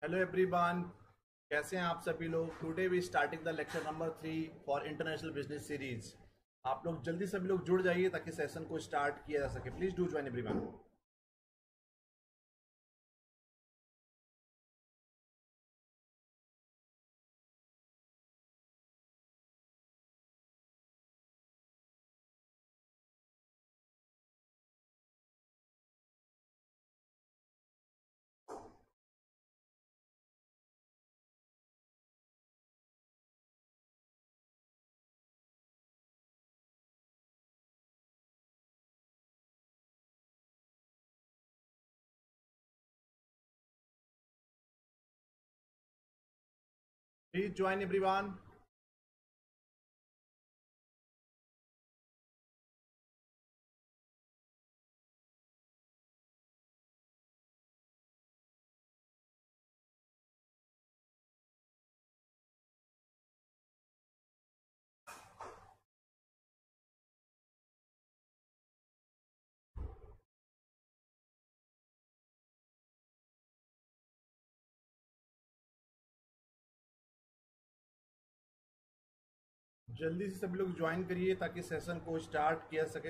Hello everyone, कैसे हैं आप सभी लोग। Today we starting the lecture number 3 for international business series. आप लोग जल्दी सभी लोग जुड़ जाइए ताकि सेशन को स्टार्ट किया जा सके। Please do join everyone. Please join everyone. जल्दी से सभी लोग ज्वाइन करिए ताकि सेशन को स्टार्ट किया सके।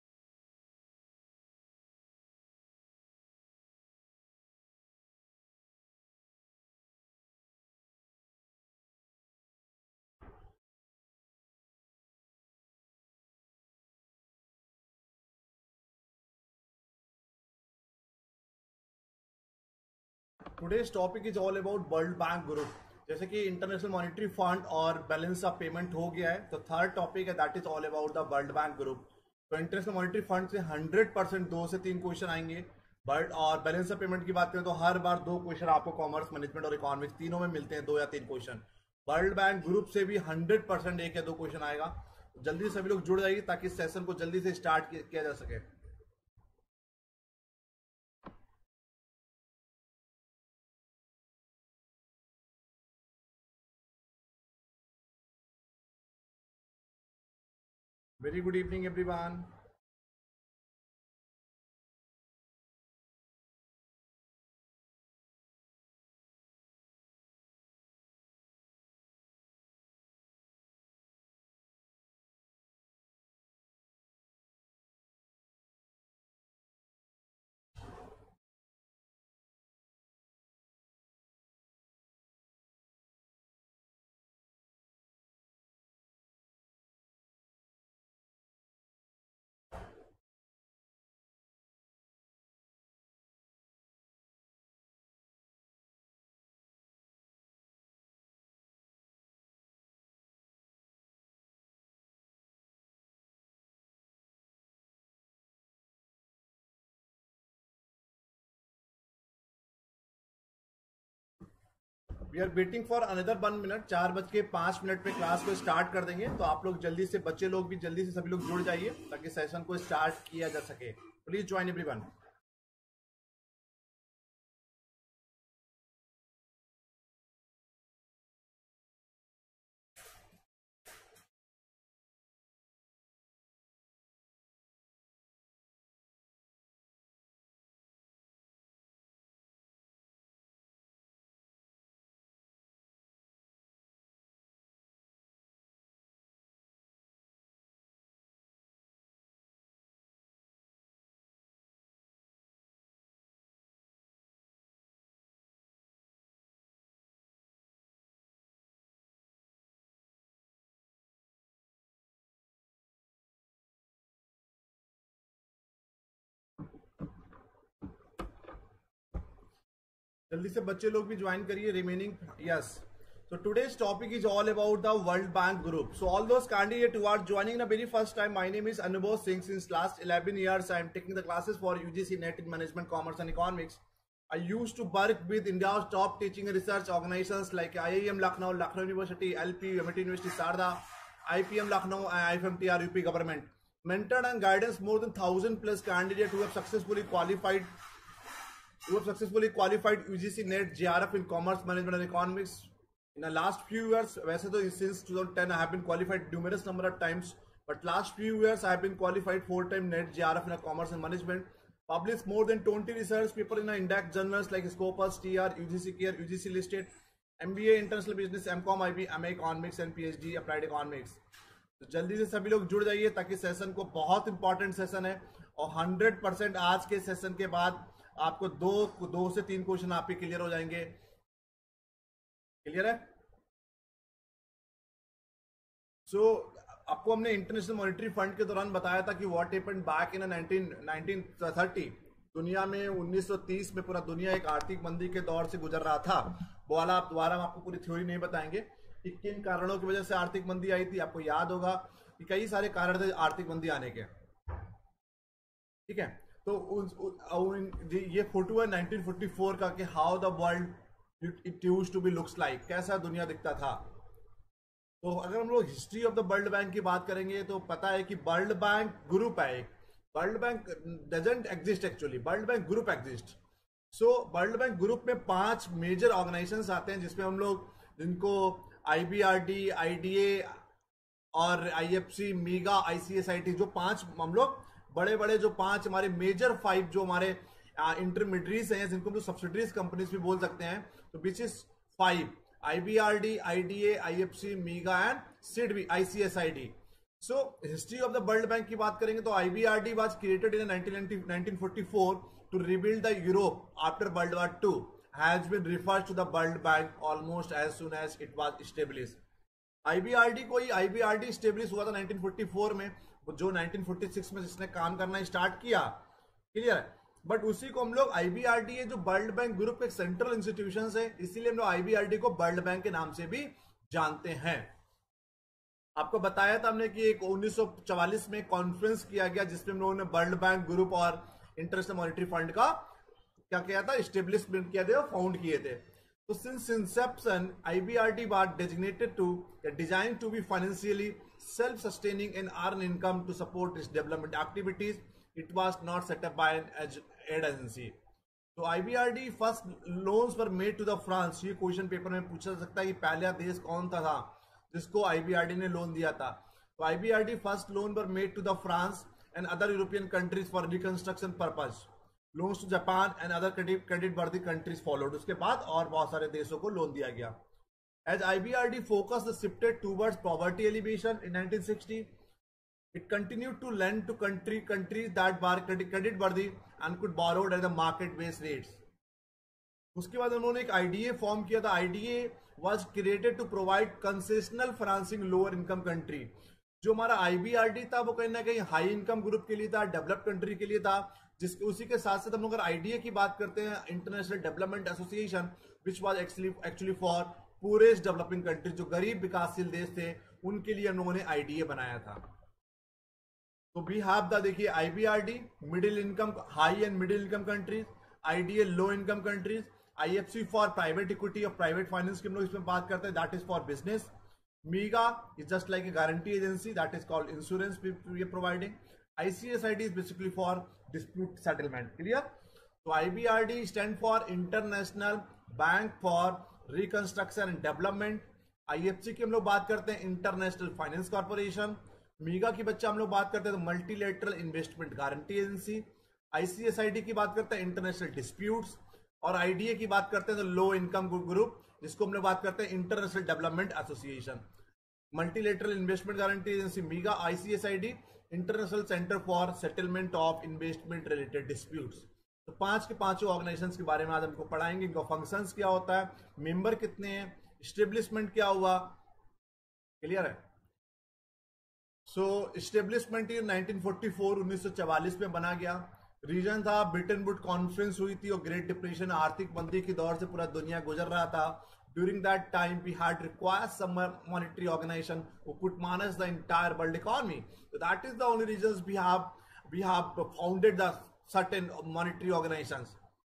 Today's topic is all about World Bank Group. जैसे कि इंटरनेशनल मॉनेटरी फंड और बैलेंस ऑफ पेमेंट हो गया है, तो थर्ड टॉपिक है that is all about the World Bank Group. तो इंटरनेशनल मॉनेटरी फंड से 100% 2 से 3 क्वेश्चन आएंगे। बट और बैलेंस ऑफ पेमेंट की बात करें तो हर बार 2 क्वेश्चन आपको कॉमर्स, मैनेजमेंट और इकोनॉमिक्स तीनों में मिलते हैं, 2 या 3 क्वेश्चन। वर्ल्ड बैंक ग्रुप से भी 100% 1 या 2 क्वेश्चन आएगा। जल्दी से सभी लोग जुड़ जाइए ताकि सेशन को जल्दी से स्टार्ट किया जा सके। Very good evening everyone. We are waiting for another 1 minute. 4:05 पे क्लास को स्टार्ट कर देंगे, तो आप लोग जल्दी से, बच्चे लोग भी जल्दी से सभी लोग जुड़ जाइए ताकि सेशन को स्टार्ट किया जा सके। Please join everyone. जल्दी से बच्चे लोग भी ज्वाइन करिए remaining. Yes, so today's topic is all about the World Bank Group. So all those candidates who are joining the very first time, my name is Anubhav Singh. Since last 11 years I am taking the classes for UGC NET in Management, Commerce and Economics. I used to work with India's top teaching and research organizations like IIM Lucknow, Lucknow University, LP, MIT University, Sarda, IPM Lucknow and IFMTR UP government. Mentored and guidance more than 1,000+ candidates who have successfully qualified UGC NET JRF in Commerce, Management and Economics. In the last few years, वैसे तो since 2010 I have been qualified numerous number of times, but last few years I have been qualified 4 times NET JRF in a Commerce and Management. published more than 20 research paper in index journals like Scopus, TR, UGC Care, UGC Listed, MBA International Business, MCOM, IB, MA Economics and PhD Applied Economics. तो जल्दी से सभी लोग जुड़ जाइए ताकि session को, बहुत इंपॉर्टेंट सेशन है और 100% आज के सेशन के बाद आपको दो से तीन क्वेश्चन आपके क्लियर हो जाएंगे। क्लियर है? सो आपको हमने इंटरनेशनल मॉनेटरी फंड के दौरान बताया था कि व्हाट हैपेंड बैक इन 1930, दुनिया में 1930 में पूरा दुनिया एक आर्थिक मंदी के दौर से गुजर रहा था। वो वाला आप दोबारा हम आपको पूरी थ्योरी नहीं बताएंगे कि किन कारणों की वजह से आर्थिक मंदी आई थी। आपको याद होगा कि कई सारे कारण थे आर्थिक मंदी आने के। ठीक है, तो ये फोटो है 1944 का कि how the world it used to be looks like, कैसा दुनिया दिखता था। तो अगर हम लोग history of the World Bank की बात करेंगे तो पता है कि वर्ल्ड बैंक ग्रुप है एक। World Bank doesn't exist actually, World Bank Group exist. So World Bank Group में 5 मेजर ऑर्गेनाइजेशंस आते हैं जिसमें हम लोग जिनको IBRD, IDA और IFC, मीगा, ICSIT, जो 5 हम लोग बड़े बड़े जो 5 हमारे मेजर 5 जो हमारे इंटरमीडिएट्स हैं जिनको हम लोग सब्सिडरीज कंपनीज भी बोल सकते हैं, तो which is 5 IBRD, IDA, IFC, MIGA and SIDBI, ICSID। So history of the World Bank की बात करेंगे तो IBRD was created in 1944 to rebuild the Europe after World War 2, has been referred to the World Bank almost as soon as it was established. IBRD establish हुआ था 1944 में, जो 1946 में जिसने काम करना स्टार्ट किया। क्लियर है? बट उसी को हम लोग IBRD है जो वर्ल्ड बैंक ग्रुप एक सेंट्रल इंस्टीट्यूशन है, इसीलिए हम लोग IBRD को वर्ल्ड बैंक के नाम से भी जानते हैं। आपको बताया था हमने कि एक 1944 में कॉन्फ्रेंस किया गया जिसमें हम लोगों ने वर्ल्ड बैंक ग्रुप और इंटरनेशनल मॉनेटरी फंड का क्या किया था, एस्टेब्लिशमेंट किया था, फाउंड किए थे। So since inception, IBRD was designated to designed to be financially self-sustaining and earn income to support its development activities. It was not set up by an aid agency. So IBRD first loans were made to the France. ये question paper में पूछा जा सकता है कि पहला देश कौन था जिसको IBRD ने लोन दिया था। तो IBRD first loan were made to the France and other European countries for reconstruction purpose. Loans to Japan and other credit worthy countries followed. उसके बाद और बहुत सारे देशों को लोन दिया गया। As IBRD focus shifted towards poverty alleviation in 1960, it continued to lend to countries that were credit worthy and could borrowed at the market based rates. उसके बाद उन्होंने एक IDA फॉर्म किया था। IDA was created to provide concessional financing lower income country. जो हमारा IBRD था वो कहीं ना कहीं हाई इनकम ग्रुप के लिए था, डेवलप्ड कंट्री के लिए था, जिसके उसी के साथ साथ हम लोग अगर IDA की बात करते हैं, International Development Association, which was actually for poorest developing countries, जो गरीब विकासशील देश थे उनके लिए हम लोगों ने IDA बनाया था। तो वी हैव द, देखिए IBRD middle income, high and middle income countries, IDA low income countries, IFC for private equity और प्राइवेट फाइनेंस की हम लोग इसमें बात करते हैं, that is for business. MIGA is just like a guarantee agency, that is called insurance we are providing. ICSID is basically for dispute settlement. Clear? So IBRD stand for International Bank for Reconstruction and Development. IFC की हम लोग बात करते हैं international Finance corporation. मीगा की बच्चा हम लोग बात करते हैं तो Multilateral investment guarantee Agency. ICSID की बात करते हैं इंटरनेशनल डिस्प्यूट्स, और IDA की बात करते हैं तो लो इनकम ग्रुप, जिसको हम लोग बात करते हैं International Development Association. Multilateral investment guarantee agency MIGA, ICSID International Centre for Settlement of Investment related disputes. तो 5 के 5 ऑर्गेनाइजेशंस के बारे में आज हमको पढ़ाएंगे, इनका फंक्शंस क्या होता है, मेंबर कितने हैं, एस्टेब्लिशमेंट क्या हुआ। क्लियर है? सो एस्टेब्लिशमेंट 1944 में बना गया। रीजन था ब्रिटेन वुड कॉन्फ्रेंस हुई थी और ग्रेट डिप्रेशन आर्थिक मंदी के दौर से पूरा दुनिया गुजर रहा था। During that time, we had required some monetary organization who could manage the entire world economy. So that is the only reasons we have founded the certain monetary organizations.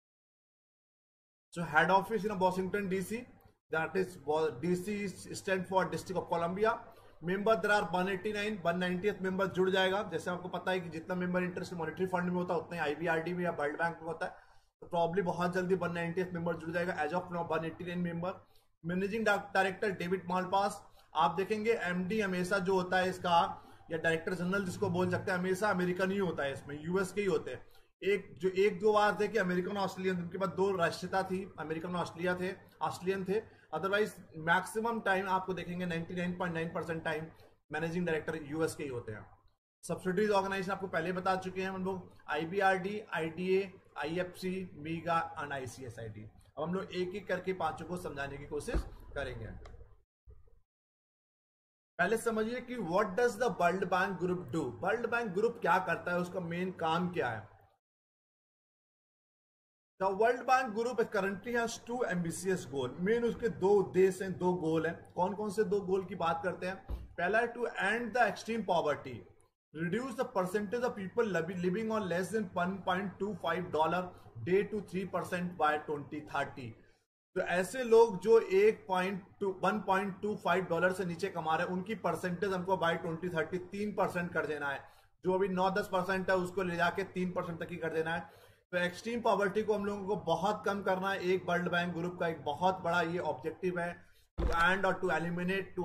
So head office in Washington DC, that is DC stand for District of Columbia. Member there are 189, 190th member जुड़ जाएगा। जैसे आपको पता है कि जितना member interest monetary fund में होता है उतना ही IBRD में या वर्ल्ड बैंक में होता है, तो प्रॉब्ली बहुत जल्दी 190th मेंबर जुड़ जाएगा। As of now 189 member. Managing director David Malpass. आप देखेंगे MD हमेशा जो होता है इसका, या डायरेक्टर जनरल जिसको बोल सकते हैं, हमेशा अमेरिकन ही होता है, इसमें US के ही होते हैं। एक दो बार थे कि अमेरिकन ऑस्ट्रेलियन, उनके पास दो राष्ट्रीयता थी, अमेरिकन ऑस्ट्रेलियन थे। अदरवाइज मैक्सिमम टाइम आपको देखेंगे 99.9% टाइम मैनेजिंग डायरेक्टर यूएस के ही होते हैं। सब्सिडीज ऑर्गेनाइजेशन आपको पहले बता चुके हैं हम लोग, IBRD, IDA, IFC, MIGA and ICSID। अब हम लोग एक एक करके पांचों को समझाने की कोशिश करेंगे। पहले समझिए कि what does the World Bank Group do. World Bank group क्या करता है, उसका मेन काम क्या है। The World Bank Group currently has two ambitious goal. Main उसके दो उद्देश्य हैं, दो गोल हैं। कौन कौन से दो गोल की बात करते हैं। पहला है to end the extreme poverty, reduce the percentage of people living on less than $1.25 day to 3% by 2030। तो ऐसे लोग जो $1.25 से नीचे कमा रहे हैं उनकी परसेंटेज हमको बाय 2030 3% कर देना है। जो अभी 9-10% है उसको ले जाके 3% तक ही कर देना है। तो एक्सट्रीम पॉवर्टी को हम लोगों को बहुत कम करना है। एक वर्ल्ड बैंक ग्रुप का एक बहुत बड़ा ये ऑब्जेक्टिव है, टू एंड और to eliminate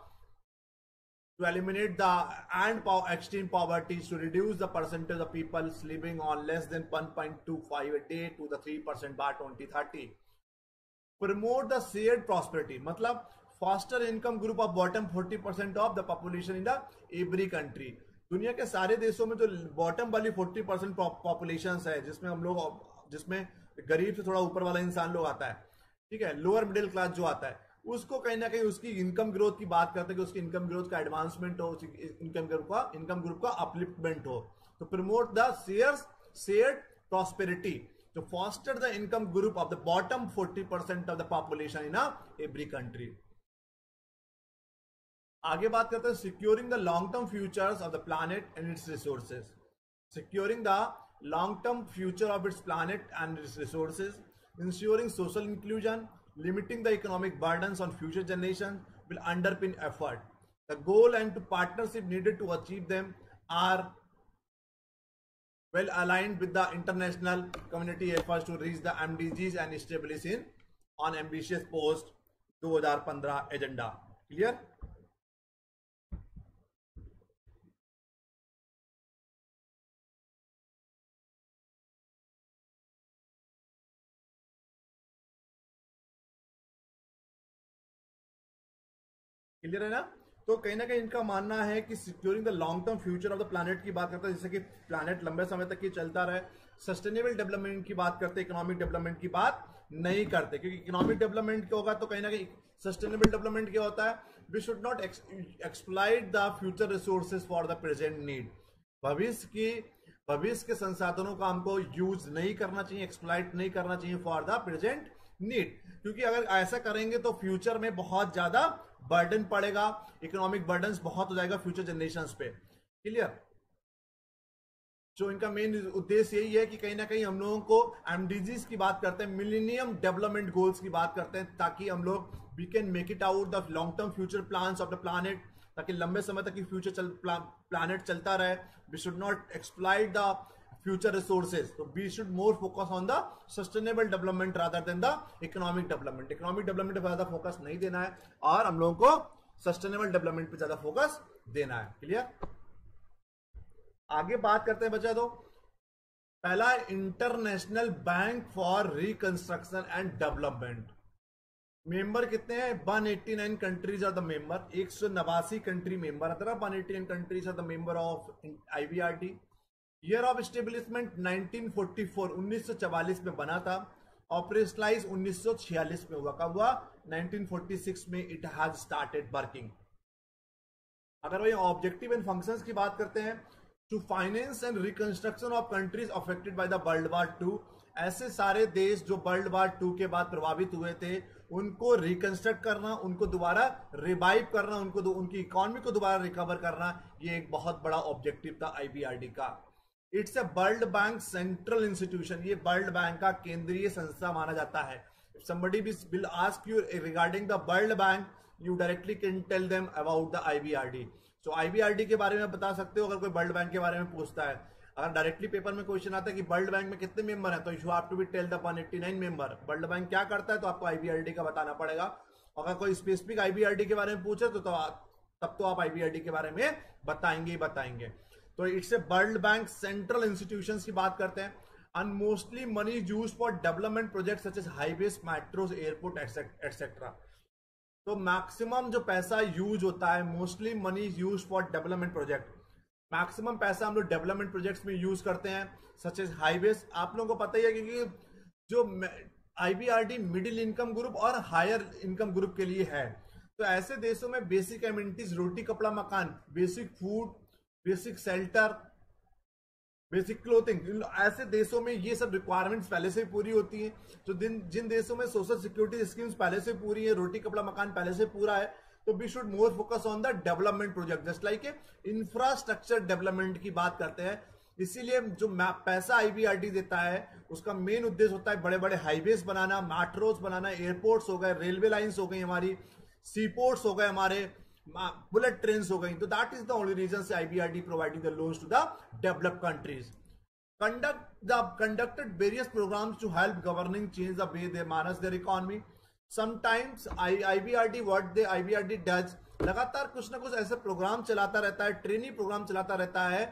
the extreme poverty, to reduce the percentage of people living on less than 1.25 a day to the 3% by 2030। Promote the shared prosperity, मतलब faster income group of bottom 40% of the population in the every country। दुनिया के सारे देशों में जो bottom वाली 40% population है, जिसमें गरीब से थोड़ा ऊपर वाला इंसान लोग आता है, ठीक है, लोअर मिडिल क्लास जो आता है, उसको कहीं ना कहीं उसकी इनकम ग्रोथ की बात करते हैं कि उसकी इनकम ग्रोथ का एडवांसमेंट हो, इनकम ग्रुप का अपलिफ्टमेंट हो। तो promote the shared prosperity to foster the income group of the bottom 40% of the population in every country। आगे बात करते हैं securing the long term futures of the planet and its resources. Securing the long term future of its planet and its resources, ensuring social inclusion, limiting the economic burdens on future generations will underpin effort। The goal and partnership needed to achieve them are well aligned with the international community efforts to reach the MDGs and establish on ambitious post 2015 agenda। Clear? Clear है ना। तो कहीं ना कहीं इनका मानना है कि securing the long term future of the planet की बात करते हैं, जैसे कि प्लैनेट लंबे समय तक ही चलता रहे। सस्टेनेबल डेवलपमेंट की बात करते हैं, इकोनॉमिक डेवलपमेंट की बात नहीं करते, क्योंकि इकोनॉमिक डेवलपमेंट क्या होगा तो कहीं ना कहीं सस्टेनेबल डेवलपमेंट क्या होता है, we should not exploit the future resources for the present need. भविष्य के संसाधनों का हमको यूज नहीं करना चाहिए, एक्सप्लॉइट नहीं करना चाहिए फॉर द प्रेजेंट नीड, क्योंकि अगर ऐसा करेंगे तो फ्यूचर में बहुत ज्यादा बर्डन पड़ेगा, इकोनॉमिक बर्डन बहुत हो जाएगा फ्यूचर जनरेशंस पे। क्लियर। जो इनका मेन उद्देश्य यही है कि कहीं ना कहीं हम लोगों को एमडीजीज की बात करते हैं, मिलेनियम डेवलपमेंट गोल्स की बात करते हैं, ताकि हम लोग we can make it out the long term future plans of the planet, ताकि लंबे समय तक फ्यूचर प्लैनेट चलता रहे। We should not exploit the future resources, तो we should more focus on the sustainable development rather than the economic development. Economic development पर ज्यादा focus नहीं देना है और हम लोगों को सस्टेनेबल डेवलपमेंट पे ज्यादा फोकस देना है। क्लियर। आगे बात करते हैं बच्चा। तो पहला International Bank for Reconstruction and Development. Member कितने हैं, 189 countries are the member, 189 country member है। 189 countries are the member of IBRD। Year of establishment 1944, 1944 में बना था। ऑपरेशनलाइज 1946 में हुआ। कब हुआ, 1946 में इट हैज स्टार्टेड वर्किंग। अगर वही ऑब्जेक्टिव एंड फंक्शंस की बात करते हैं, to finance and reconstruction of countries affected by the World War 2। ऐसे सारे देश जो वर्ल्ड वॉर 2 के बाद प्रभावित हुए थे उनको रिकंस्ट्रक्ट करना, उनको दोबारा रिवाइव करना, उनकी इकोनॉमी को दोबारा रिकवर करना, ये एक बहुत बड़ा ऑब्जेक्टिव था IBRD का। It's a World Bank central institution, ये वर्ल्ड बैंक का केंद्रीय संस्था माना जाता है। If somebody will ask you regarding the World Bank, you directly can tell them about the IBRD। So IBRD के बारे में बता सकते हो अगर कोई वर्ल्ड बैंक के बारे में पूछता है। अगर डायरेक्टली पेपर में क्वेश्चन आता है कि वर्ल्ड बैंक में कितने मेंबर हैं, तो you have to be tell the 189 member. World Bank क्या करता है तो आपको IBRD का बताना पड़ेगा। अगर कोई स्पेसिफिक IBRD के बारे में पूछे तो तब तो आप IBRD के बारे में बताएंगे ही बताएंगे। तो it's a World Bank central institutions की बात करते हैं। and mostly money is used for development projects such as highways, metros, airport, etc. तो मैक्सिमम जो पैसा यूज होता है, mostly money is use for development project. Maximum पैसा हम लोग डेवलपमेंट प्रोजेक्ट्स में यूज करते हैं, सच एज हाईवेज। आप लोगों को पता ही है क्योंकि जो आईबीआरडी मिडिल इनकम ग्रुप और हायर इनकम ग्रुप के लिए है। तो ऐसे देशों में बेसिक एमिनिटीज, रोटी कपड़ा मकान, basic food, basic shelter, basic clothing, ऐसे देशों में ये सब रिक्वायरमेंट्स पहले से पूरी होती हैं। तो जिन देशों में सोशल सिक्योरिटी स्कीम्स पहले से पूरी है, रोटी कपड़ा मकान पहले से पूरा है, तो we should more focus on the development project, just like infrastructure development की बात करते हैं। इसीलिए जो पैसा आईबीआरडी देता है उसका मेन उद्देश्य होता है बड़े बड़े हाईवेज बनाना, मेट्रोज बनाना, एयरपोर्ट्स हो गए, रेलवे लाइन्स हो गई हमारी, सी पोर्ट्स हो गए हमारे, बुलेट ट्रेन हो गई। तो that is the only reason से IBRD providing the loans to the developed countries. conducted various programs to help governing change the way they manage their economy. Sometimes IBRD does लगातार कुछ ना कुछ ऐसे programme चलाता रहता है, ट्रेनिंग प्रोग्राम चलाता रहता है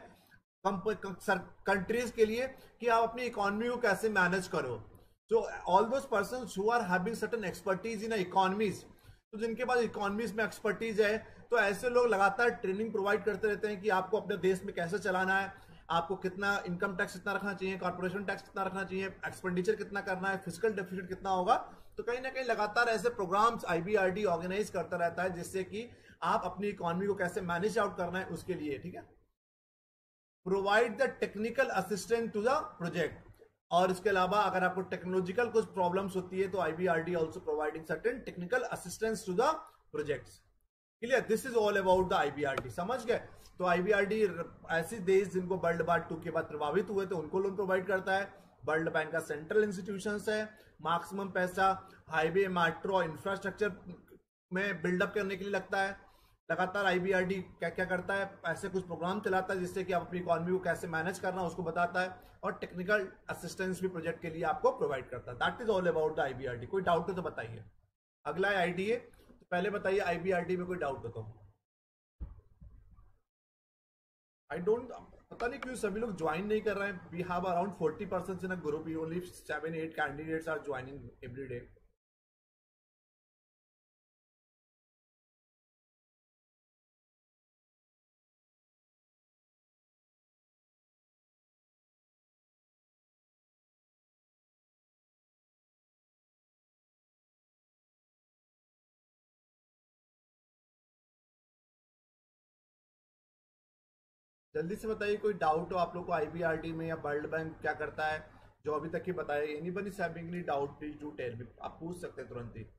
कंट्रीज के लिए कि आप अपनी इकोनॉमी को कैसे मैनेज करो। तो all those persons who are having certain expertise in economies, तो जिनके पास इकोनॉमीज में एक्सपर्टीज है, तो ऐसे लोग लगातार ट्रेनिंग प्रोवाइड करते रहते हैं कि आपको अपने देश में कैसे चलाना है, आपको कितना इनकम टैक्स कितना रखना चाहिए, कॉर्पोरेशन टैक्स कितना रखना चाहिए, एक्सपेंडिचर कितना करना है, फिजिकल डेफिसिट कितना होगा। तो कहीं ना कहीं लगातार ऐसे प्रोग्राम्स आईबीआरडी ऑर्गेनाइज करता रहता है जिससे कि आप अपनी इकोनॉमी को कैसे मैनेज आउट करना है उसके लिए, ठीक है। Provide the technical assistant to the project, और इसके अलावा अगर आपको टेक्नोलॉजिकल कुछ प्रॉब्लम्स होती है तो IBRD also providing certain technical assistance to the projects. Clear, this is all about the IBRD, समझ गए। तो आईबीआरडी ऐसे देश जिनको वर्ल्ड वार II के बाद प्रभावित हुए थे उनको लोन प्रोवाइड करता है। वर्ल्ड बैंक का सेंट्रल इंस्टीट्यूशन है। मैक्सिमम पैसा हाईवे, मेट्रो, इंफ्रास्ट्रक्चर में बिल्डअप करने के लिए लगता है। लगातार आईबीआरडी क्या क्या करता है, ऐसे कुछ प्रोग्राम चलाता है जिससे कि आप अपनी इकोनॉमी को कैसे मैनेज करना उसको बताता है, और टेक्निकल असिस्टेंस भी प्रोजेक्ट के लिए आपको प्रोवाइड करता है। That is all about the IBRD. कोई डाउट हो तो बताइए। अगला है आईडीए। तो पहले बताइए आईबीआरडी में कोई डाउट हो तो। आई डोंट, पता नहीं क्यों सभी लोग ज्वाइन नहीं कर रहे हैं। We have around 40% in a group, only 7-8 candidates are joining every day. जल्दी से बताइए कोई डाउट हो आप लोग को आईबीआरडी में, या वर्ल्ड बैंक क्या करता है जो अभी तक ही बताया। Anybody having any doubt please do tell me, आप पूछ सकते हैं तुरंत ही।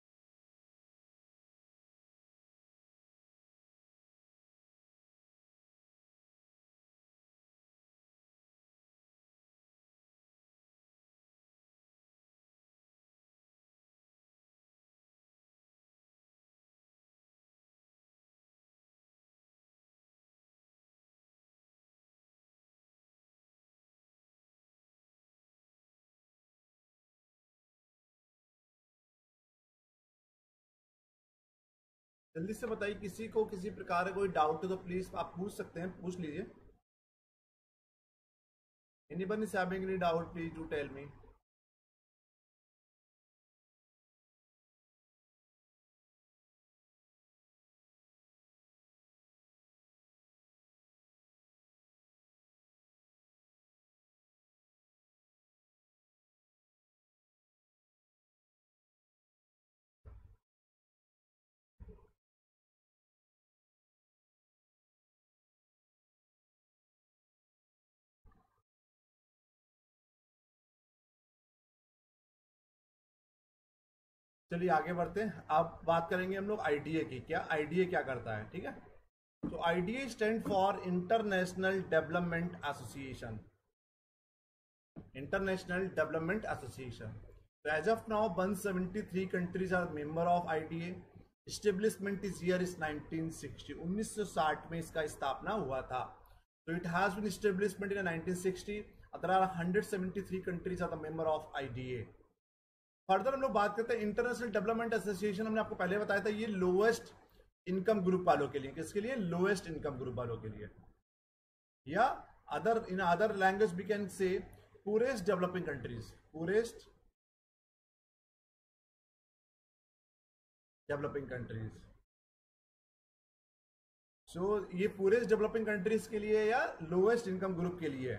जल्दी से बताइए, किसी को किसी प्रकार का कोई डाउट हो तो प्लीज आप पूछ सकते हैं, पूछ लीजिए। Anybody having any doubt please do tell me. चलिए आगे बढ़ते हैं। अब बात करेंगे हम लोग आईडीए की। क्या आईडीए क्या करता है, ठीक है। तो IDA stand for International Development Association. International Development Association. तो as of now 173 countries are member of IDA. Establishment is year is 1960, 1960 में इसका स्थापना हुआ था। तो it has been establishment in 1960। There are 173 countries are the member of IDA. Further हम लोग बात करते हैं इंटरनेशनल डेवलपमेंट एसोसिएशन। हमने आपको पहले बताया था ये लोएस्ट इनकम ग्रुप वालों के लिए। किसके लिए? लोएस्ट इनकम ग्रुप वालों के लिए। या other in other language we can say poorest developing countries, poorest developing countries. So ये पूरेस्ट डेवलपिंग कंट्रीज के लिए या लोएस्ट इनकम ग्रुप के लिए है?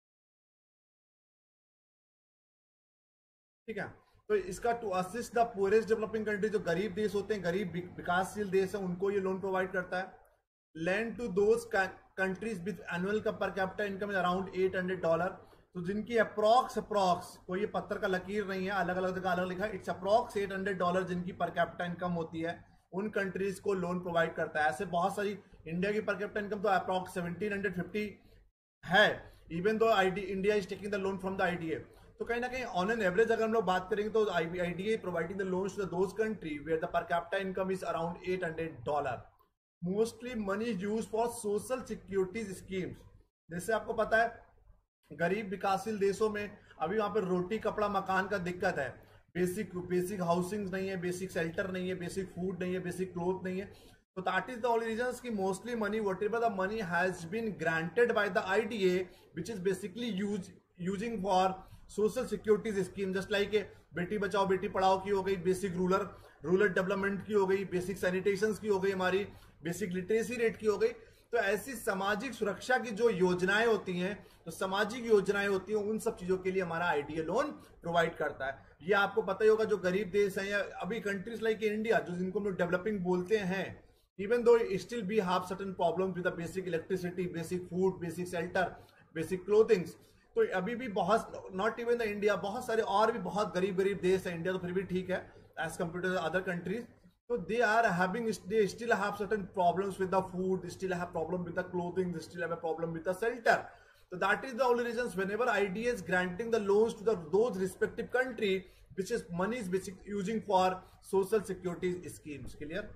ठीक है, तो इसका to assist the poorest developing country, जो गरीब देश होते हैं, गरीब विकासशील देश है, उनको ये लोन प्रोवाइड करता है. Lend to those countries with annual का per capita income is around $800. तो जिनकी अप्रॉक्स कोई ये पत्थर का लकीर नहीं है, अलग अलग जगह अलग लिखा है, इट्स अप्रॉक्स $800 जिनकी पर कैपिटा इनकम होती है, उन कंट्रीज को लोन प्रोवाइड करता है. ऐसे बहुत सारी, इंडिया की पर कैपिटा इनकम तो अप्रॉक्स 1750 है, even though India is taking the loan from the IDA. तो कहीं ना कहीं ऑन एन एवरेज अगर हम लोग बात करेंगे तो IDA providing the loans to those country where the per capita income is around $800. Mostly money is used for social securities schemes. जैसे आपको पता है गरीब विकासशील देशों में अभी वहां पर रोटी कपड़ा मकान का दिक्कत है, बेसिक हाउसिंग नहीं है, बेसिक शेल्टर नहीं है, बेसिक फूड नहीं है, बेसिक क्लोथ नहीं है. So that is the only reasons कि mostly money, whatever the money has been granted by the IDA, which is basically using for social security scheme, just like बेटी बचाओ बेटी पढ़ाओ की हो गई, बेसिक रूरल डेवलपमेंट की हो गई, बेसिक सैनिटेशन की हो गई, हमारी बेसिक लिटरेसी रेट की हो गई. तो ऐसी सामाजिक सुरक्षा की जो योजनाएं होती हैं, तो सामाजिक योजनाएं होती हैं, उन सब चीजों के लिए हमारा आईडीए लोन प्रोवाइड करता है. ये आपको पता ही होगा, जो गरीब देश हैं या अभी कंट्रीज लाइक इंडिया, जो जिनको हम लोग डेवलपिंग बोलते हैं, even though still we have certain problems with the basic electricity, basic food, basic shelter, basic clothing. तो अभी भी बहुत, not even the India, बहुत सारे और भी बहुत गरीब देश है. इंडिया तो फिर भी ठीक है as compared to other countries. So they still have certain problems with the food, they still have problem with the clothing, they still have a problem with the shelter. So that is the only reasons whenever IDA is granting the loans to those respective country, which is money is basically using for social security schemes. Clear?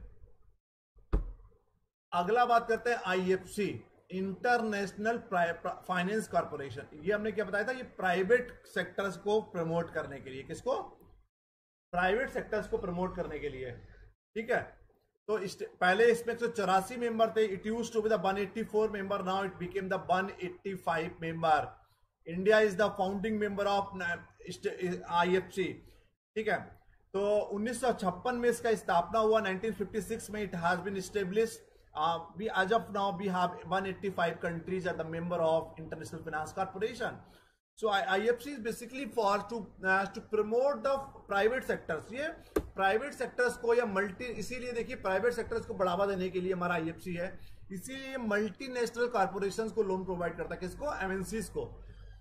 अगला बात करते हैं IFC, international Finance corporation. ये हमने क्या बताया था, ये प्राइवेट सेक्टर्स को प्रमोट करने के लिए, किसको? प्राइवेट सेक्टर्स को प्रमोट करने के लिए. ठीक है, तो पहले इसमें 184 मेंबर थे. It used to be the 184 member, now it became the 185 member. India is the founding member of IFC. ठीक है, तो 1956 में इसका स्थापना हुआ. 1956 में it has been established. As of now, we have 185 countries are the member of International Finance Corporation. So IFC is basically for to promote the private sectors. ये private sectors को या इसीलिए देखिए प्राइवेट सेक्टर्स को बढ़ावा देने के लिए हमारा IFC है. इसीलिए मल्टीनेशनल कॉर्पोरेशंस को लोन प्रोवाइड करता है. किसको? MNCs को.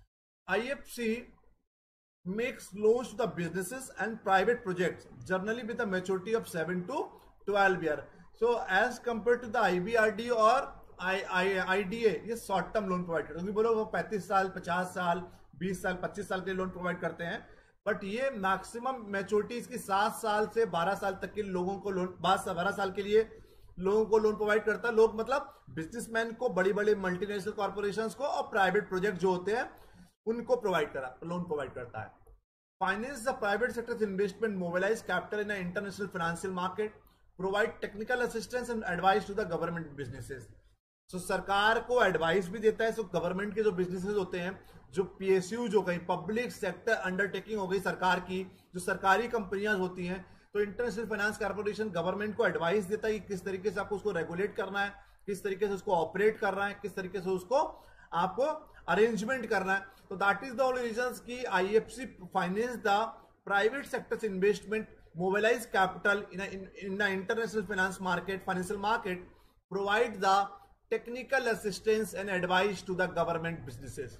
IFC makes loans to the businesses and private projects generally with a maturity of 7 to 12 years. So as compared to the IBRD और IDA, ये शॉर्ट टर्म लोन प्रोवाइड करते हैं. बोलो वो 35 साल 50 साल 20 साल 25 साल के लोन प्रोवाइड करते हैं, बट ये मैक्सिमम मैच्योरिटी इसकी 7 साल से 12 साल तक के लोगों को लोन, 12 साल के लिए लोगों को लोन प्रोवाइड करता है. लोग मतलब बिजनेसमैन को, बड़ी बड़ी मल्टीनेशनल कॉर्पोरेशंस को, और प्राइवेट प्रोजेक्ट जो होते हैं उनको लोन प्रोवाइड करता है. Finance the private sector investment, mobilize capital in international financial market, provide technical assistance and advice to the government businesses. So सरकार को एडवाइस भी देता है. सो गवर्नमेंट के जो बिजनेसेस होते हैं, जो पीएसयू जो गई, पब्लिक सेक्टर अंडरटेकिंग हो गई सरकार की, जो सरकारी कंपनियां होती हैं, तो इंटरनेशनल फाइनेंस कॉर्पोरेशन गवर्नमेंट को एडवाइस देता है कि किस तरीके से आपको उसको रेगुलेट करना है, किस तरीके से उसको ऑपरेट करना है, किस तरीके से उसको आपको अरेंजमेंट करना है. तो that is the only reason की IFC finance the private sectors investment, mobilize capital in the international financial market, provide the technical assistance and advice to the government businesses.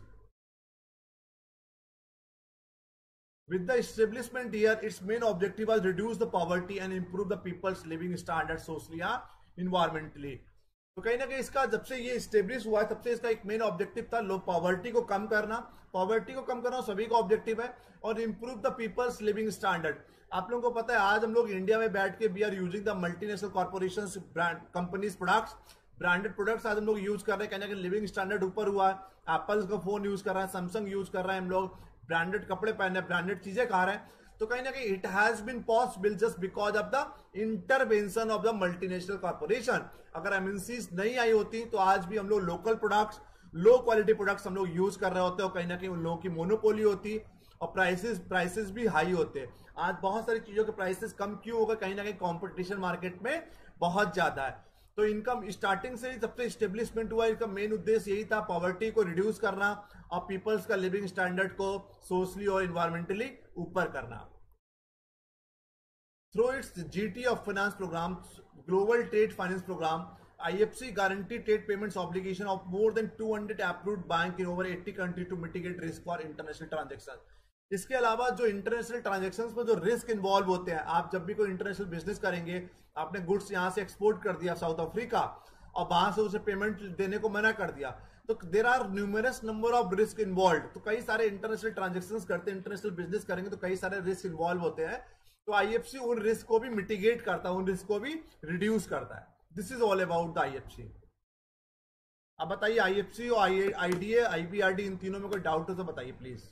With the establishment here, its main objective was reduce the poverty and improve the people's living standards socially and environmentally. तो कहीं ना कहीं इसका जब से ये establish हुआ है, तब से इसका एक मेन ऑब्जेक्टिव था लो पॉवर्टी को कम करना सभी का ऑब्जेक्टिव है, और improve the people's living standard. आप लोगों को पता है आज हम लोग इंडिया में बैठ के we are using the multinational corporations companies products, branded products आज हम लोग यूज कर रहे हैं. कहने का लिविंग स्टैंडर्ड ऊपर हुआ है. एप्पल का फोन यूज कर रहे हैं, सैमसंग यूज कर रहे हैं, हम लोग ब्रांडेड कपड़े पहन रहे हैं, ब्रांडेड चीजें खा रहे हैं. तो कहीं ना कहीं it has been possible just because of the intervention of the multinational corporation. अगर एमएनसीज नहीं आई होती तो आज भी हम लोग local products low quality products हम लोग यूज कर रहे होते हैं और कहीं ना कहीं उन लोगों की मोनोपोली होती और प्राइसेस भी हाई होते हैं। आज बहुत सारी चीजों के प्राइसेस कम क्यों होगा, कहीं ना कहीं कंपटीशन मार्केट में बहुत ज्यादा है। तो इनका स्टार्टिंग से ही सबसे स्टेब्लिशमेंट हुआ, इसका मेन उद्देश्य यही था पॉवर्टी को रिड्यूस करना और पीपल्स का लिविंग स्टैंडर्ड को सोशली और इन्वायरमेंटली ऊपर करना। Through its GT of Finance program, Global Trade Finance program, IFC guaranteed trade payments obligation of more than 200 approved bank in over 80 countries to mitigate risk for international transactions. इसके अलावा जो international transactions में जो risk involve होते हैं, आप जब भी कोई इंटरनेशनल बिजनेस करेंगे, आपने गुड्स यहाँ से एक्सपोर्ट कर दिया साउथ अफ्रीका और वहां से उसे पेमेंट देने को मना कर दिया, तो there are numerous number of risk involve. तो कई सारे इंटरनेशनल ट्रांजेक्शन्स करते हैं, इंटरनेशनल बिजनेस करेंगे तो कई सारे रिस्क इन्वॉल्व होते हैं। तो आईएफसी उन रिस्क को भी मिटिगेट करता है, उन रिस्क को भी रिड्यूस करता है। This is all about the IFC. अब बताइए आईएफसी और आईडीए आईबीआरडी इन तीनों में कोई डाउट हो तो बताइए प्लीज।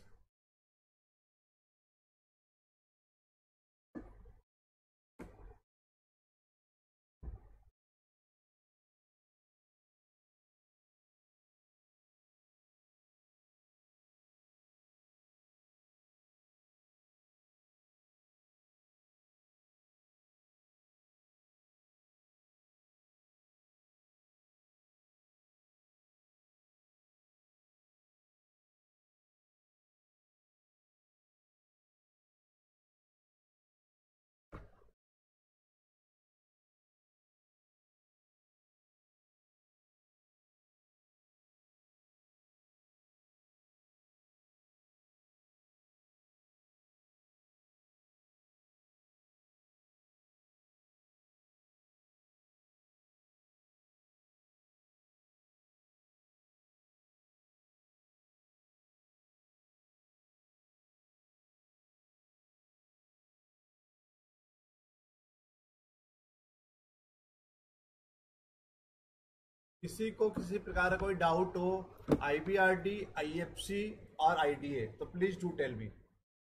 किसी को किसी प्रकार का कोई डाउट हो आईबीआरडी, आईएफसी और आईडीए तो प्लीज डू टेल मी।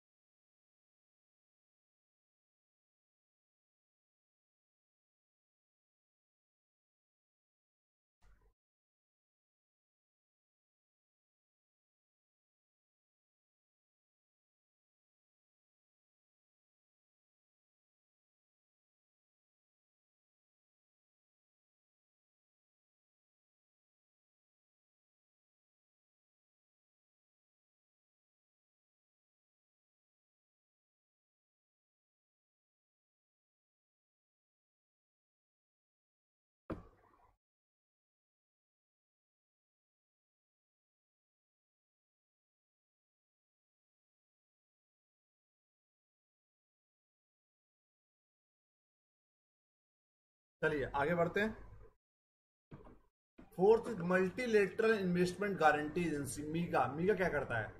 चलिए आगे बढ़ते हैं। Fourth, multilateral investment guarantee agency MIGA. MIGA क्या करता है?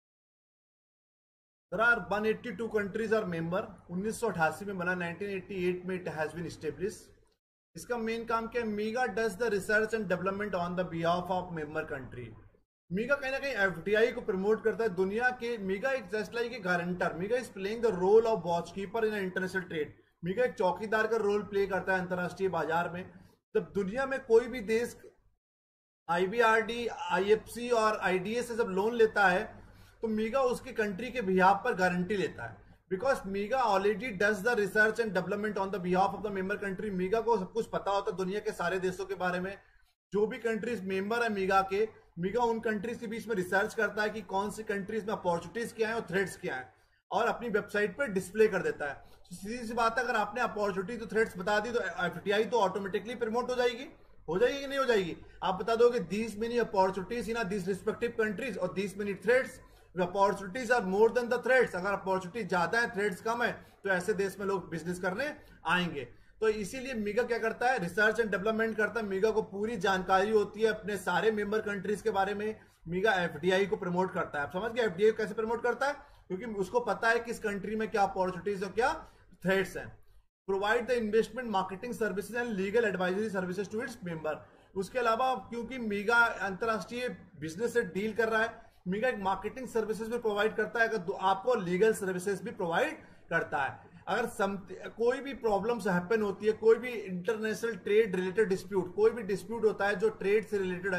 There are 182 countries are member। 1988 में बना, 1988 में it has been established। इसका मेन काम क्या है? MIGA does the research and development on the behalf of member country. MIGA कहीं ना कहीं एफडीआई को प्रमोट करता है दुनिया के। मीगा एक just like a guarantor, MIGA is playing the role of watchkeeper in international trade. MIGA एक चौकीदार का रोल प्ले करता है अंतरराष्ट्रीय बाजार में। जब दुनिया में कोई भी देश आईबीआरडी, आईएफसी और आईडीए से जब लोन लेता है तो मीगा उसकी कंट्री के बिहाफ पर गारंटी लेता है, because MIGA already does the research and development on the behalf of the member country. MIGA को सब कुछ पता होता है दुनिया के सारे देशों के बारे में। जो भी कंट्रीज मेंबर है मीगा के, मीगा उन कंट्रीज के बीच में रिसर्च करता है कि कौन सी कंट्रीज में अपॉर्चुनिटीज क्या है और थ्रेट्स क्या है, और अपनी वेबसाइट पर डिस्प्ले कर देता है। सीधी सी बात है, अगर आपने अपॉर्चुनिटी तो थ्रेट्स बता दी तो एफटीआई तो ऑटोमेटिकली प्रमोट हो जाएगी कि नहीं हो जाएगी? आप बता दोगे these many opportunities in this respective countries और these many threats. Opportunities are more than the threats. अगर अपॉर्चुनिटी ज्यादा है, थ्रेट्स कम है, तो ऐसे देश में लोग बिजनेस करने आएंगे। तो इसीलिए मीगा क्या करता है? रिसर्च एंड डेवलपमेंट करता है। मीगा को पूरी जानकारी होती है अपने सारे मेंबर कंट्रीज के बारे में। मीगा एफडीआई को प्रमोट करता है। आप समझ गए एफडीआई कैसे प्रमोट करता है? क्योंकि उसको पता है किस कंट्री में क्या अपॉर्चुनिटीज और क्या थ्रेट्स हैं। Provide the investment marketing services and legal advisory services to its member. उसके अलावा क्योंकि मीगा अंतरराष्ट्रीय बिजनेस से डील कर रहा है, मीगा एक मार्केटिंग सर्विसेज भी प्रोवाइड करता है, अगर आपको लीगल सर्विसेज भी प्रोवाइड करता है। अगर कोई भी प्रॉब्लम्स हैपन होती है, कोई भी इंटरनेशनल ट्रेड रिलेटेड डिस्प्यूट, कोई भी डिस्प्यूट होता है जो ट्रेड से रिलेटेड है,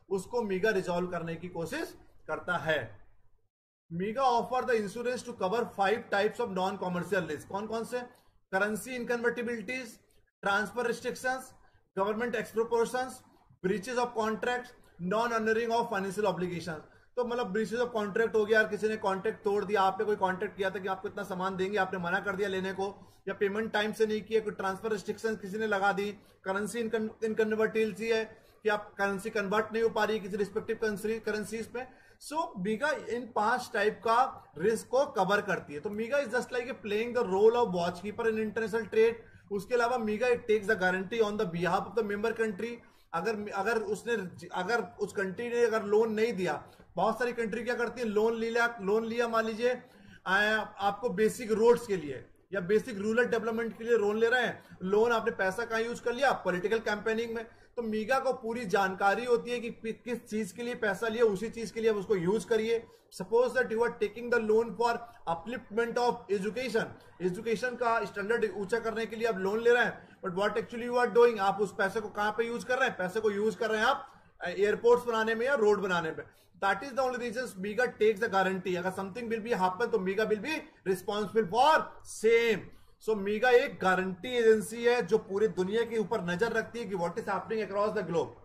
उसको मीगा रिजॉल्व करने की कोशिश करता है। MIGA offer the insurance to cover 5 types of non commercial risk. कौन कौन से? Currency inconvertibilities, transfer restrictions, government expropriations, breaches of contract, non honouring of financial obligation. तो मतलब ब्रीचेस ऑफ कॉन्ट्रैक्ट हो गया, यार किसी ने कॉन्ट्रैक्ट तोड़ दिया, आपने कोई कॉन्ट्रैक्ट किया था कि आपको इतना सामान देंगे, आपने मना कर दिया लेने को, या पेमेंट टाइम से नहीं किया, कोई ट्रांसफर रिस्ट्रिक्शन किसी ने लगा दी, करेंसी इनकन्वर्टिबिलिटी है कि आप करेंसी कन्वर्ट नहीं हो पा रही किसी रिस्पेक्टिव करेंसीज पे। सो मीगा इन 5 टाइप का रिस्क को कवर करती है। तो MIGA is just like playing the role of watchkeeper in international trade. उसके अलावा MIGA it takes the guarantee on the behalf of the member country. अगर उस कंट्री ने अगर लोन नहीं दिया, बहुत सारी कंट्री क्या करती है, लोन लिया मान लीजिए आपको बेसिक रोड्स के लिए या बेसिक रूरल डेवलपमेंट के लिए लोन ले रहे हैं, लोन आपने पैसा कहाँ यूज कर लिया, पॉलिटिकल कैंपेनिंग में। तो मीगा को पूरी जानकारी होती है कि किस चीज के लिए पैसा लिया, उसी चीज के लिए आप उसको यूज करिए। Suppose that you are taking the loan for upliftment of education का स्टैंडर्ड ऊंचा करने के लिए आप लोन ले रहे हैं, but what actually you are doing, आप उस पैसे को कहां पे यूज कर रहे हैं, पैसे को यूज कर रहे हैं आप एयरपोर्ट्स बनाने में या रोड बनाने में। That is the only reason MIGA takes the guarantee. अगर समथिंग विल बी हैपन तो MIGA will be responsible for same. So MIGA एक गारंटी एजेंसी है जो पूरी दुनिया के ऊपर नजर रखती है कि what is happening across the globe.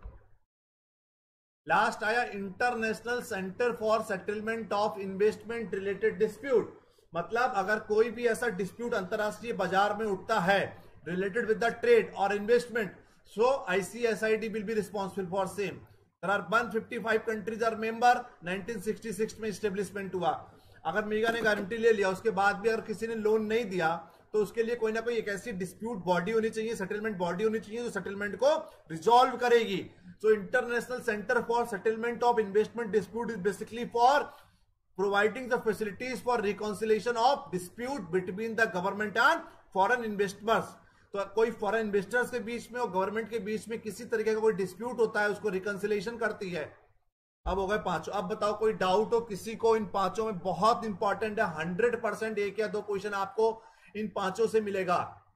Last आया International Centre for Settlement of Investment related dispute. मतलब अगर कोई भी ऐसा डिस्प्यूट अंतरराष्ट्रीय बाजार में उठता है रिलेटेड विद द ट्रेड और investment, so ICSID will be responsible for same. There are 155 countries are member, 1966 में establishment हुआ। अगर मीगा ने गारंटी ले लिया, उसके बाद भी अगर किसी ने लोन नहीं दिया, तो उसके लिए कोई ना कोई एक ऐसी डिस्प्यूट बॉडी होनी चाहिए, सेटलमेंट बॉडी होनी चाहिए जो सेटलमेंट को रिजॉल्व करेगी। So International Centre for Settlement of Investment Dispute is basically for providing the facilities for reconciliation of dispute between the government and foreign investors। तो कोई फॉरेन इन्वेस्टर्स के बीच में और गवर्नमेंट के बीच में किसी तरीके का कोई डिस्प्यूट होता है, उसको रिकंसिलेशन करती है। अब हो गए 5। अब बताओ कोई डाउट हो किसी को इन 5 में? बहुत इंपॉर्टेंट है, 100% 1 या 2 क्वेश्चन आपको इन 5 से मिलेगा।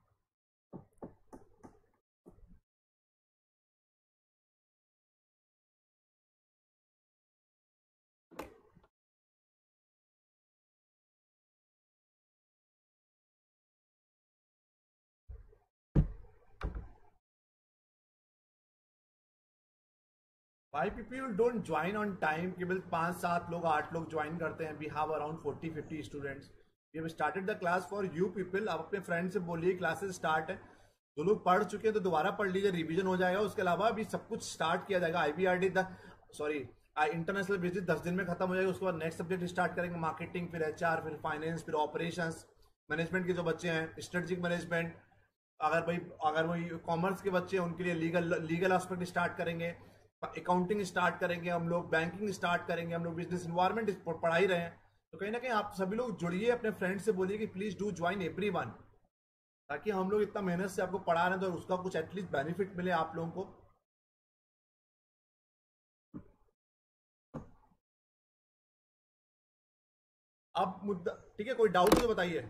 Why people don't join on time? केवल 5-7 लोग 8 लोग ज्वाइन करते हैं। We have around 40-50 students. We have started the class for you people. आप अपने फ्रेंड से बोलिए क्लासेस स्टार्ट है। जो लोग पढ़ चुके हैं तो दोबारा पढ़ लीजिए, रिवीजन हो जाएगा। उसके अलावा अभी सब कुछ स्टार्ट किया जाएगा। IBRD इंटरनेशनल बिजनेस 10 दिन में खत्म हो जाएगा। उसके बाद नेक्स्ट सब्जेक्ट स्टार्ट करेंगे, मार्केटिंग, फिर HR, फिर फाइनेंस, फिर ऑपरेशंस मैनेजमेंट के जो बच्चे हैं, स्ट्रेटेजिक मैनेजमेंट। अगर वही कॉमर्स के बच्चे हैं उनके लिए लीगल एस्पेक्ट स्टार्ट करेंगे, अकाउंटिंग स्टार्ट करेंगे हम लोग, बैंकिंग स्टार्ट करेंगे हम लोग, बिजनेस इन्वायरमेंट पढ़ा ही रहे हैं। तो कहीं ना कहीं आप सभी लोग जुड़िए, अपने फ्रेंड से बोलिए कि प्लीज डू ज्वाइन एवरीवन, ताकि हम लोग इतना मेहनत से आपको पढ़ा रहे हैं तो उसका कुछ एटलीस्ट बेनिफिट मिले आप लोगों को। अब मुद्दा ठीक है, कोई डाउट हो तो बताइए।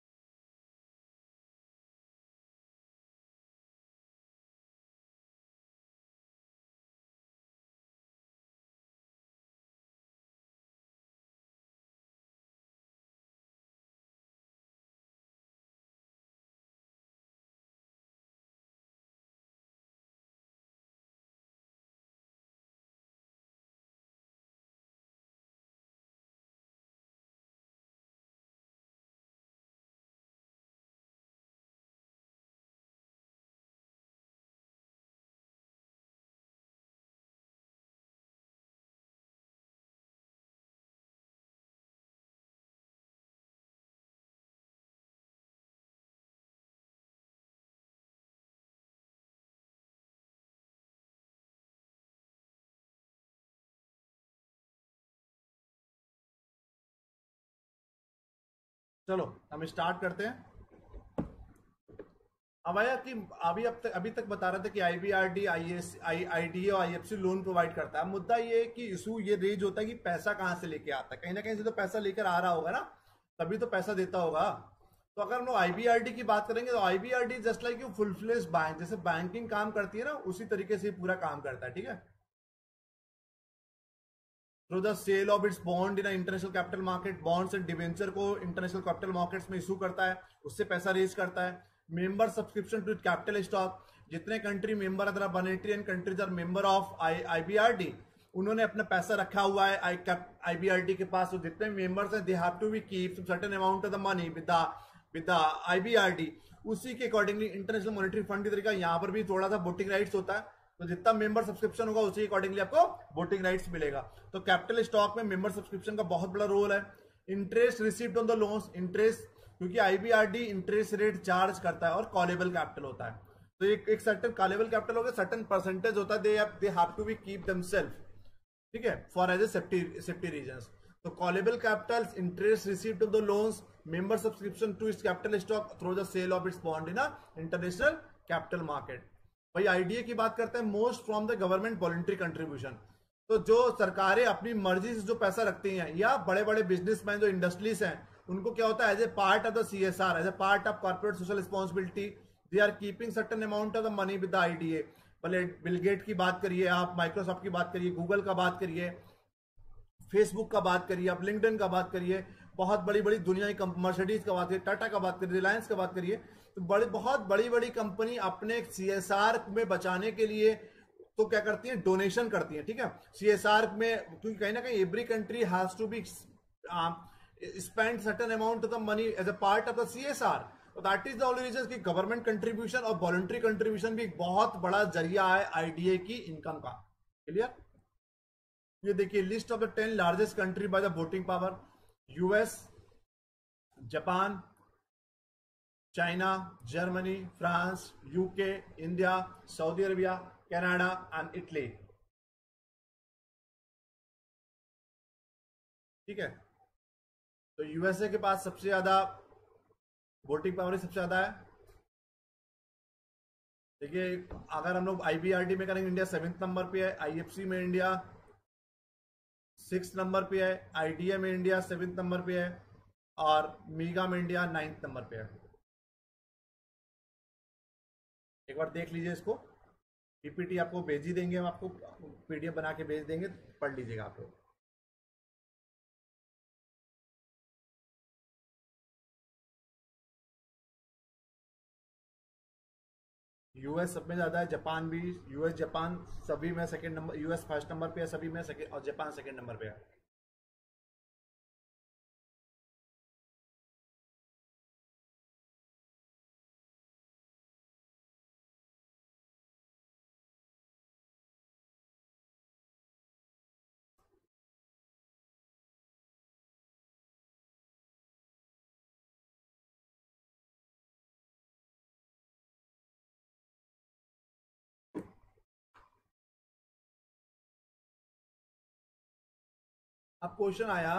चलो हम स्टार्ट करते हैं। अब आया कि अभी तक बता रहे थे कि IBRD, IDA और IFC लोन प्रोवाइड करता है। मुद्दा ये है कि इशू ये रेज होता है कि पैसा कहाँ से लेके आता है। कहीं ना कहीं से तो पैसा लेकर आ रहा होगा ना, तभी तो पैसा देता होगा। तो अगर हम लोग IBRD की बात करेंगे तो IBRD just like you full fledge bank, जैसे बैंकिंग काम करती है ना, उसी तरीके से पूरा काम करता है। ठीक है, through the sale of its bond in international capital market, bonds and debenture को इंटरनेशनल कैपिटल मार्केट्स में इशू करता है, उससे पैसा रेज करता है। Member subscription to capital stock, जितने कंट्री मेंबर है, 180 countries are member of IBRD, उन्होंने अपना पैसा रखा हुआ है IBRD के पास, तो जितने मेंबर्स हैं they have to be keep certain amount of the money with the IBRD, उसी के अकॉर्डिंगली इंटरनेशनल मॉनेटरी फंड की तरीका यहाँ पर भी थोड़ा सा वोटिंग राइट्स होता है, तो जितना मेंबर सब्सक्रिप्शन होगा उसी अकॉर्डिंगली आपको वोटिंग राइट्स मिलेगा। तो कैपिटल स्टॉक में मेंबर सब्सक्रिप्शन का बहुत बड़ा रोल है। Interest received on the loans, interest, क्योंकि IBRD इंटरेस्ट रेट चार्ज करता है और कॉलेबल कैपिटल होता है, तो एक सर्टेन कॉलेबल कैपिटल होगा, सर्टेन परसेंटेज होता है, they have to be keep themselves, ठीक है, for as a safety reasons. तो callable capital, interest received on the loans, member subscription to its capital stock through the sale of its bond in international capital market. भाई IDA की बात करते हैं, most from the government voluntary contribution, तो जो सरकारें अपनी मर्जी से जो पैसा रखती हैं, या बड़े बड़े बिजनेसमैन जो इंडस्ट्रीज हैं, उनको क्या होता है, as a part of the CSR, as a part of corporate social responsibility, they are keeping certain amount of the money with the IDA। भले बिल गेट की बात करिए आप, माइक्रोसॉफ्ट की बात करिए, गूगल का बात करिए, फेसबुक का बात करिए आप, लिंक्डइन का बात करिए, बहुत बड़ी बड़ी दुनिया की मर्सिडीज का बात करिए, टाटा का बात करिए, रिलायंस का बात करिए, तो बहुत बड़ी बड़ी कंपनी अपने CSR में बचाने के लिए तो क्या करती है, डोनेशन करती है, ठीक है, CSR में, क्योंकि कहीं ना कहीं every country has to be spend certain amount of the money as a part of the CSR। तो that is the only reason कि गवर्नमेंट कंट्रीब्यूशन और वॉलंटरी कंट्रीब्यूशन भी एक बहुत बड़ा जरिया है IDA की इनकम का। क्लियर? ये देखिए list of the 10 largest country by the voting power, US, Japan, China, Germany, France, UK, India, Saudi Arabia, Canada and Italy. ठीक है, तो USA के पास सबसे ज्यादा वोटिंग पावर सबसे ज्यादा है। देखिए अगर हम लोग IBRD में करेंगे, इंडिया 7th नंबर पे है, IFC में इंडिया 6th नंबर पे है, IDA में इंडिया 7th नंबर पे है, और मीगा में इंडिया 9th नंबर पे है। एक बार देख लीजिए इसको, PPT आपको भेज ही देंगे, हम आपको PDF बना के भेज देंगे, पढ़ लीजिएगा आप लोग। US सब में ज्यादा है, जापान भी, US जापान सभी में second number, US first number पे है सभी में, सेकंड, और जापान सेकंड नंबर पे है। अब क्वेश्चन आया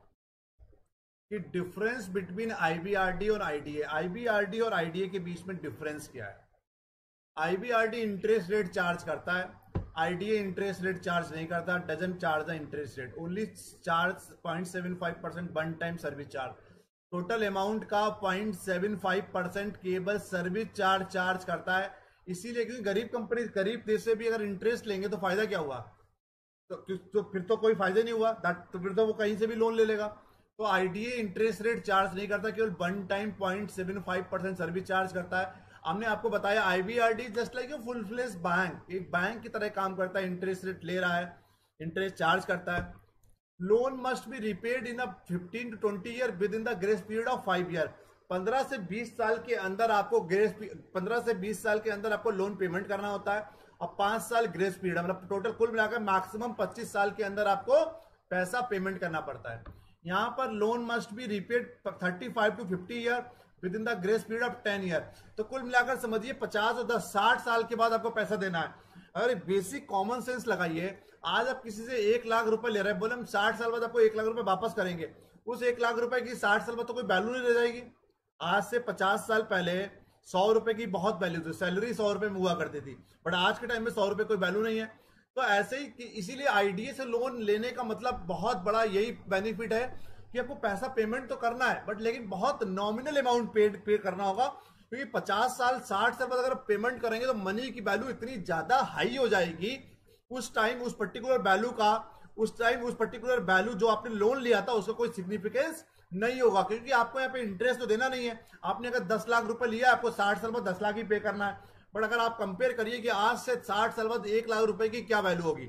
कि डिफरेंस बिटवीन IBRD और IDA, IBRD और IDA के बीच में डिफरेंस क्या है। IBRD इंटरेस्ट रेट चार्ज करता है, IDA इंटरेस्ट रेट चार्ज नहीं करता, doesn't charge the interest rate, only charge 0.75% one time service charge, total amount का 0.75% केवल सर्विस चार्ज करता है। इसीलिए क्योंकि गरीब कंपनी, गरीब देश से भी अगर इंटरेस्ट लेंगे तो फायदा क्या हुआ, तो फिर तो कोई फायदा नहीं हुआ, तो फिर तो वो कहीं से भी लोन ले लेगा। तो IDA इंटरेस्ट रेट चार्ज नहीं करता, केवल वन टाइम 0.75% सर्विस चार्ज करता है। हमने आपको बताया IBRD just like a full fledge bank, एक बैंक की तरह काम करता है, इंटरेस्ट रेट ले रहा है, इंटरेस्ट चार्ज करता है। Loan must be repaid in a 15 to 20 year within the grace period of 5 year. 15 से 20 साल के अंदर आपको 15 से 20 साल के अंदर आपको लोन पेमेंट करना होता है, और 5 साल ग्रेस पीरियड, मतलब टोटल कुल मिलाकर मैक्सिमम 25 साल के अंदर आपको पैसा पेमेंट करना पड़ता है। यहां पर loan must be repaid 35 to 50 year within the grace period of 10 year. तो कुल मिलाकर समझिए 50 और 10 60 साल के बाद आपको पैसा देना है। अगर बेसिक कॉमन सेंस लगाइए, आज आप किसी से 1 लाख रुपए ले रहे हैं, बोले हम 60 साल बाद आपको 1 लाख रुपए वापस करेंगे, उस 1 लाख रुपए की 60 साल बाद तो कोई वैल्यू नहीं रह जाएगी। आज से 50 साल पहले 100 रुपए की बहुत वैल्यू थी, सैलरी 100 रुपए में हुआ करती थी, बट आज के टाइम में 100 रुपए कोई वैल्यू नहीं है। तो ऐसे ही इसीलिए IDA से लोन लेने का मतलब बहुत बड़ा यही बेनिफिट है कि आपको पैसा पेमेंट तो करना है, बट लेकिन बहुत नॉमिनल अमाउंट पे करना होगा, क्योंकि 50 साल 60 साल बाद अगर पेमेंट करेंगे तो मनी की वैल्यू इतनी ज्यादा हाई हो जाएगी, उस टाइम उस पर्टिकुलर वैल्यू का उस टाइम उस पर्टिकुलर वैल्यू जो आपने लोन लिया था उसका कोई सिग्निफिकेंस नहीं होगा, क्योंकि आपको यहाँ पे इंटरेस्ट तो देना नहीं है। आपने अगर 10 लाख रुपए लिया, आपको 60 साल बाद 10 लाख ही पे करना है। बट अगर आप कंपेयर करिए कि आज से 60 साल बाद 1 लाख रुपए की क्या वैल्यू होगी।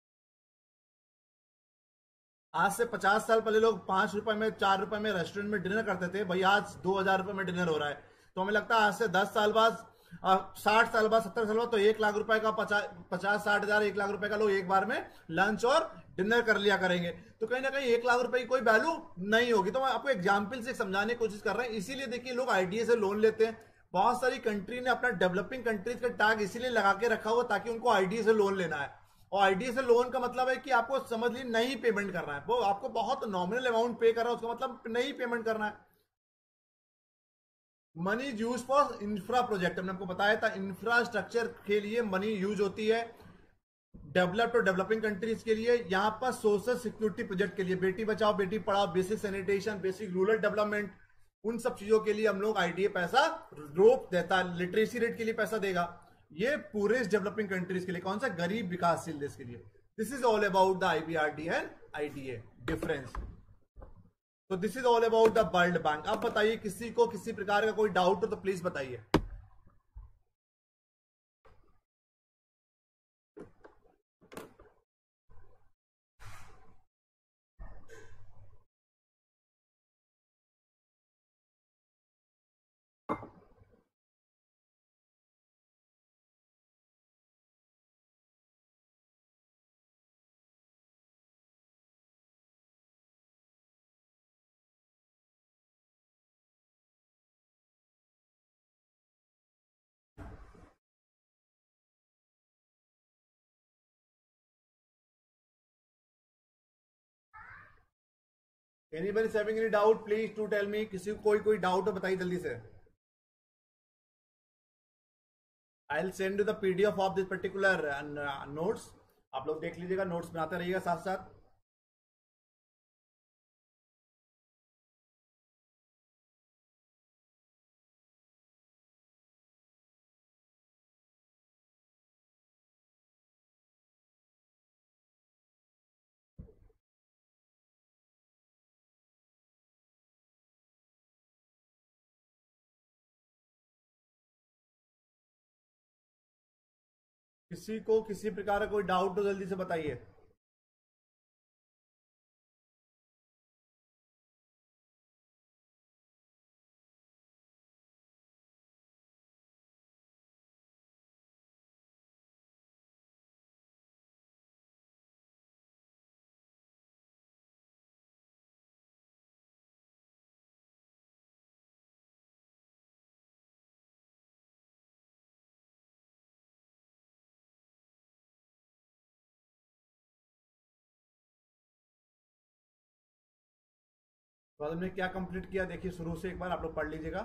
आज से 50 साल पहले लोग 5 रुपए में 4 रुपए में रेस्टोरेंट में डिनर करते थे, भाई आज 2000 रुपए में डिनर हो रहा है। तो हमें लगता है आज से 10 साल बाद 60 साल बाद 70 साल बाद तो 1 लाख रुपए का 50-60 हजार 1 लाख रुपए का लोग एक बार में लंच और डिनर कर लिया करेंगे। तो कहीं ना कहीं 1 लाख रुपए की कोई वैल्यू नहीं होगी। तो मैं आपको एग्जाम्पल से समझाने की कोशिश कर रहे हैं। इसीलिए देखिए लोग आईडीए से लोन लेते हैं। बहुत सारी कंट्री ने अपना डेवलपिंग कंट्रीज का टैग इसीलिए लगा के रखा हुआ ताकि उनको आईडीए से लोन लेना है। और आईडीए से लोन का मतलब है कि आपको समझ लीजिए नहीं पेमेंट करना है, वो आपको बहुत नॉमिनल अमाउंट पे कर रहा है, उसका मतलब नहीं पेमेंट करना है। Money use for infra project, हमने आपको बताया था इंफ्रास्ट्रक्चर के लिए मनी यूज होती है। डेवलप्ड और डेवलपिंग कंट्रीज के लिए, यहाँ पर सोशल सिक्योरिटी प्रोजेक्ट के लिए, बेटी Bachao Beti Padhao, basic sanitation, basic rural development, उन सब चीजों के लिए हम लोग आईडीए पैसा रोक देता है। लिटरेसी रेट के लिए पैसा देगा। ये पूरे डेवलपिंग कंट्रीज के लिए, कौन सा, गरीब विकासशील देश के लिए। This is all about the IBRD and IDA difference. तो this is all about the World Bank. अब बताइए किसी को किसी प्रकार का कोई डाउट हो तो प्लीज बताइए। Anybody is having any doubt, please to tell me। किसी को कोई डाउट हो बताइए जल्दी से। I'll send you the PDF of this particular notes। आप लोग देख लीजिएगा, नोट्स बनाते रहिएगा साथ साथ। किसी को किसी प्रकार का कोई डाउट हो जल्दी से बताइए। तो हमने क्या कंप्लीट किया देखिए शुरू से एक बार आप लोग पढ़ लीजिएगा।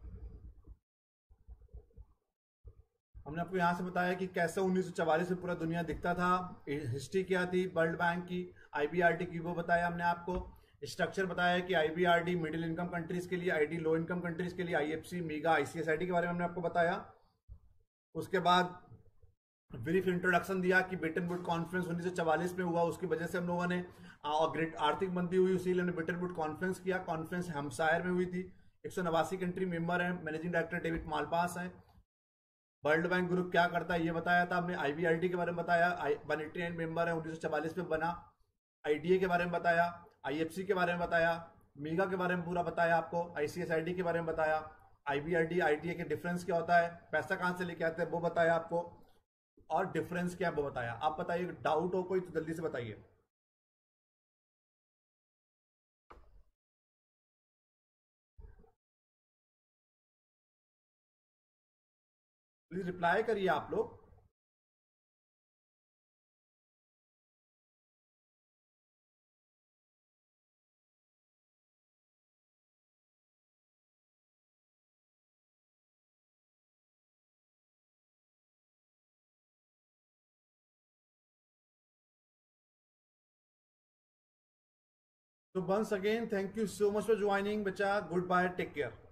हमने आपको यहाँ से बताया कि कैसे 1944 में पूरा दुनिया दिखता था। हिस्ट्री क्या थी वर्ल्ड बैंक की, आईबीआरडी की वो बताया हमने आपको। स्ट्रक्चर बताया कि आईबीआरडी मिडिल इनकम कंट्रीज के लिए, आईडी लो इनकम कंट्रीज के लिए, आईएफसी, मीगा, आईसीएसआईडी के बारे में हमने आपको बताया। उसके बाद ब्रीफ इंट्रोडक्शन दिया कि ब्रिटेन वुड कॉन्फ्रेंस 1944 में हुआ, उसकी वजह से हम लोगों ने ग्रेट आर्थिक मंदी हुई, इसीलिए हमने ब्रिटेन वुड कॉन्फ्रेंस किया। कॉन्फ्रेंस हेम्पशायर में हुई थी। 189 कंट्री मेंबर हैं। मैनेजिंग डायरेक्टर डेविड मालपास हैं। वर्ल्ड बैंक ग्रुप क्या करता है ये बताया था हमने। आईबीआरडी के बारे में बताया, 189 मेंबर है, 1944 में बना। आईडीए के बारे में बताया, आईएफसी के बारे में बताया, मीगा के बारे में पूरा बताया आपको, आईसीएसआईडी के बारे में बताया, आईबीआरडी आईडीए के डिफरेंस क्या होता है, पैसा कहाँ से लेके आते हैं वो बताया आपको, और डिफरेंस क्या वो बताया। आप बताइए डाउट हो कोई तो जल्दी से बताइए। प्लीज रिप्लाई करिए आप लोग। So once again, thank you so much for joining, बच्चा। Goodbye, take care।